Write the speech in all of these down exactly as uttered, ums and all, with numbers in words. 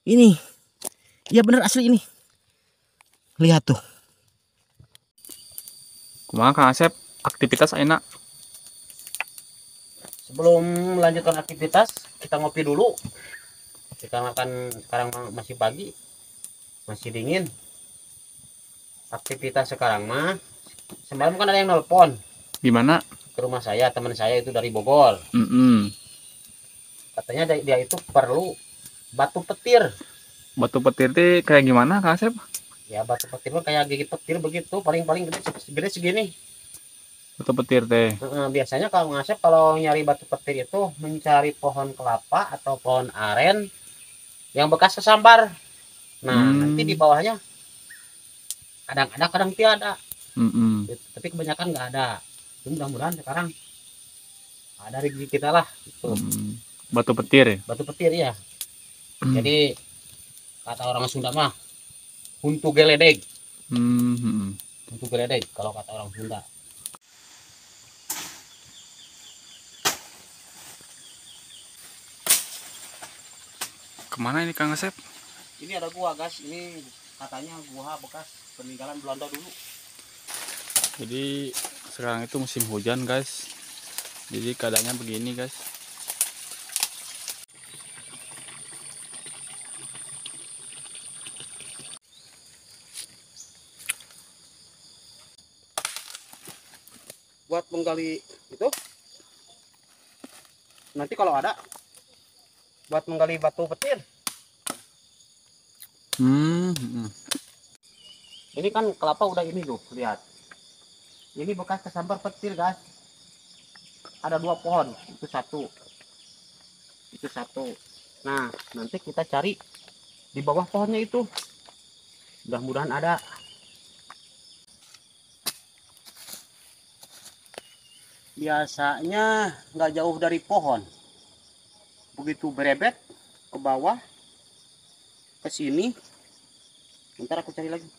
Ini, iya bener asli ini. Lihat tuh. Kumaha Kang Asep, aktivitas enak. Sebelum melanjutkan aktivitas, kita ngopi dulu. Dikarenakan sekarang masih pagi, masih dingin. Aktivitas sekarang mah, semalam kan ada yang nelpon Gimana? ke rumah saya, teman saya itu dari Bogor. Mm -mm. Katanya dia itu perlu batu petir. Batu petir teh kayak gimana Kang Asep? Ya batu petir mah kayak gigi petir begitu, paling-paling gede, gede segini. Batu petir teh. Nah, biasanya kalau ngasep kalau nyari batu petir itu mencari pohon kelapa atau pohon aren yang bekas kesambar. Nah, Hmm. nanti di bawahnya kadang ada, kadang tiada. Mm -mm. Tapi kebanyakan nggak ada. Mudah-mudahan sekarang ada rezeki kita lah. Gitu. Hmm. Batu petir ya? Batu petir ya. Jadi kata orang Sunda mah huntu geledeg. Hmm. Hmm. Huntu geledeg kalau kata orang Sunda. Kemana ini Kang Asep? Ini ada gua guys, ini katanya gua bekas peninggalan Belanda dulu. Jadi sekarang itu musim hujan guys. Jadi keadaannya begini guys. Buat menggali itu nanti kalau ada buat menggali batu petir. Hmm. Hmm. Ini kan kelapa udah ini tuh, lihat. Ini bekas kesambar petir guys. Ada dua pohon, itu satu, itu satu. Nah, nanti kita cari di bawah pohonnya itu. Mudah-mudahan ada. Biasanya nggak jauh dari pohon. Begitu berebet ke bawah, ke sini. Ntar aku cari lagi.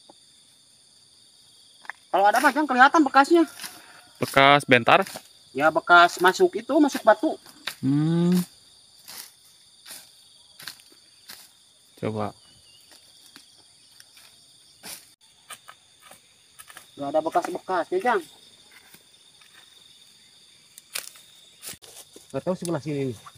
Kalau ada macam kelihatan bekasnya. Bekas bentar. Ya bekas masuk itu, masuk batu. Hmm. Coba. Nggak ada bekas-bekasnya, Jang. Nggak tahu sebelah sini nih.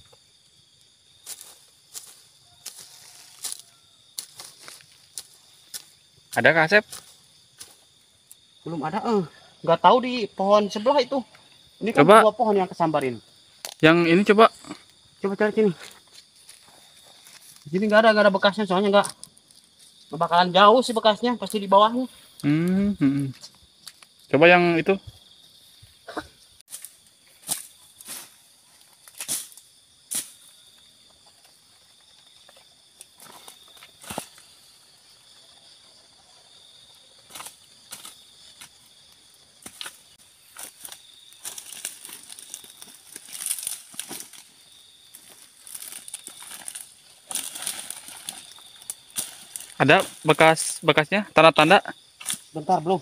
Ada Kang Asep? Belum ada, eh. Nggak tahu di pohon sebelah itu. Ini kan Coba. dua pohon yang kesambarin. Yang ini coba. Coba cari sini. Di sini nggak ada, nggak ada bekasnya, soalnya nggak nggak bakalan jauh sih bekasnya, pasti di bawahnya. Hmm. Hmm. Coba yang itu. Ada bekas bekasnya, tanda-tanda. Bentar, belum.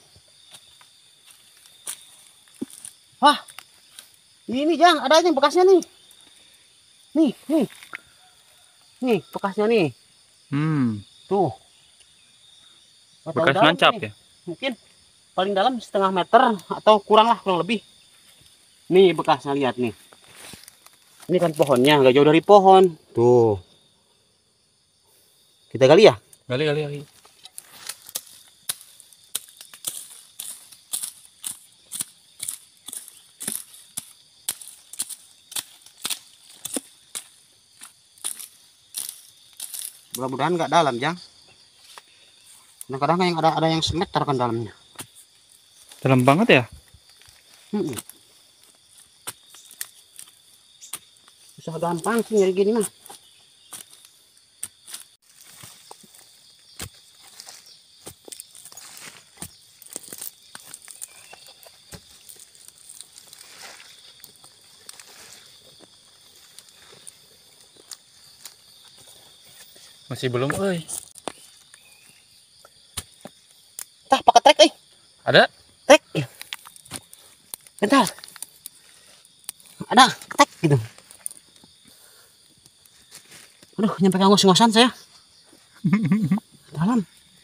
Hah, ini Jang, ada yang bekasnya nih. Nih, nih. Nih, bekasnya nih. Hmm. Tuh. Nggak tahu Bekas dalam nancap ini. ya. Mungkin paling dalam setengah meter atau kurang lah, kurang lebih. Nih bekasnya, lihat nih. Ini kan pohonnya, nggak jauh dari pohon. Tuh. Kita gali ya? Gali gali gali. Mudah-mudahan nggak dalam, Jang. Kadang-kadang yang ada ada yang semeter kan dalamnya. Dalam banget ya? Hmm. Susah gampang sih nyari gini mah. Masih belum, euy. Tah, pakai trek, eh. Ada? Trek. Bentar. Ada, trek gitu. Aduh, nyampe ngos-ngosan saya. Dalam.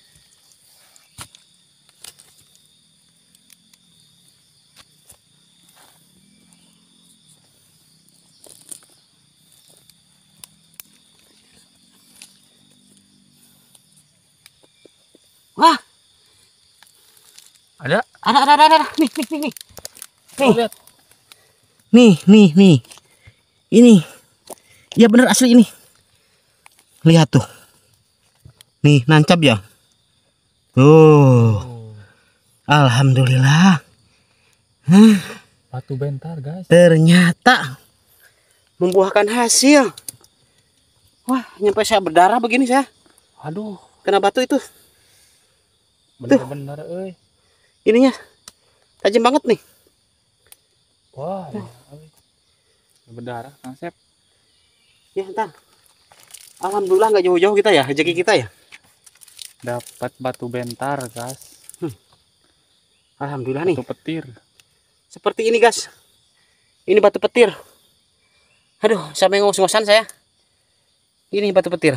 Wah, Ada? ada, ada, ada, ada. Nih, nih, nih, nih. Oh, Nih, lihat. nih, nih, nih. Ini. Ya bener asli ini. Lihat tuh. Nih, nancap ya. Tuh. Oh, Alhamdulillah. batu bentar, guys. Ternyata membuahkan hasil. Wah, nyampe saya berdarah begini saya. Aduh, Kena batu itu. bener-bener euy. Ininya tajam banget nih. Wah, ya, euy. Berdarah, Kang Sep. Ya, entar. Alhamdulillah nggak jauh-jauh kita ya, rezeki kita ya. Dapat batu bentar, guys. Alhamdulillah nih. Batu petir. Seperti ini, guys. Ini batu petir. Aduh, sampai ngos-ngosan saya. Ini batu petir.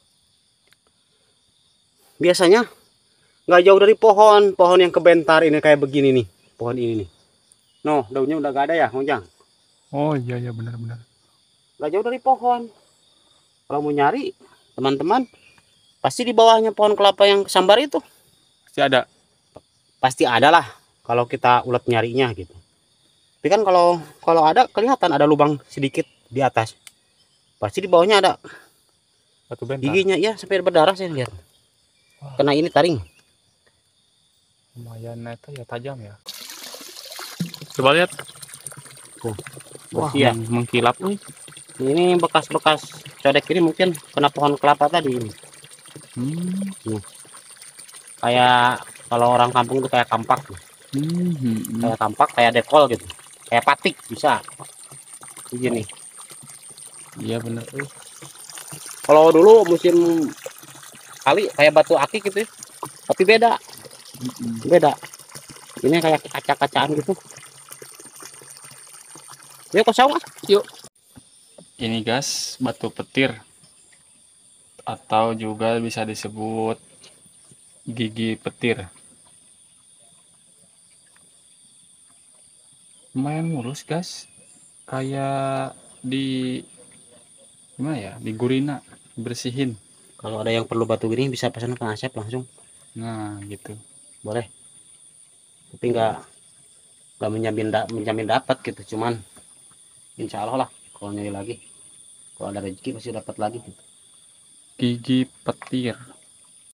Biasanya nggak jauh dari pohon, pohon yang kebentar ini kayak begini nih, pohon ini nih. No, daunnya udah gak ada ya, Mojang. Oh iya iya benar-benar. Nggak jauh dari pohon. Kalau mau nyari, teman-teman, pasti di bawahnya pohon kelapa yang kesambar itu. Pasti ada. Pasti ada lah, kalau kita ulet nyarinya gitu. Tapi kan kalau kalau ada kelihatan ada lubang sedikit di atas. Pasti di bawahnya ada Batu bentar. giginya ya, sampai berdarah saya lihat. Wah. Kena ini taring. Lumayan itu ya tajam ya. Coba lihat. Tuh, Wah, bersih ya. meng- mengkilap nih. Ini bekas-bekas codek ini mungkin kena pohon kelapa tadi ini. Hmm. Kayak kalau orang kampung itu kayak kampak, Hmm. hmm. kayak kampak, kayak dekol gitu, kayak patik bisa. Begini. Iya benar. euy. Kalau dulu musim kali kayak batu akik gitu, ya. Tapi beda, Hmm. beda. Ini kayak kaca-kacaan gitu. Yuk kosong ah. Yuk. Ini guys, batu petir atau juga bisa disebut gigi petir. Lumayan mulus guys, kayak di gimana ya, di gurina bersihin. Kalau ada yang perlu batu gini bisa pesan ke Asep langsung, Nah gitu. boleh. Tapi nggak nggak menjamin da, menjamin dapat gitu, cuman insya Allah lah kalau nyari lagi, kalau ada rezeki pasti dapat lagi gitu. Gigi petir.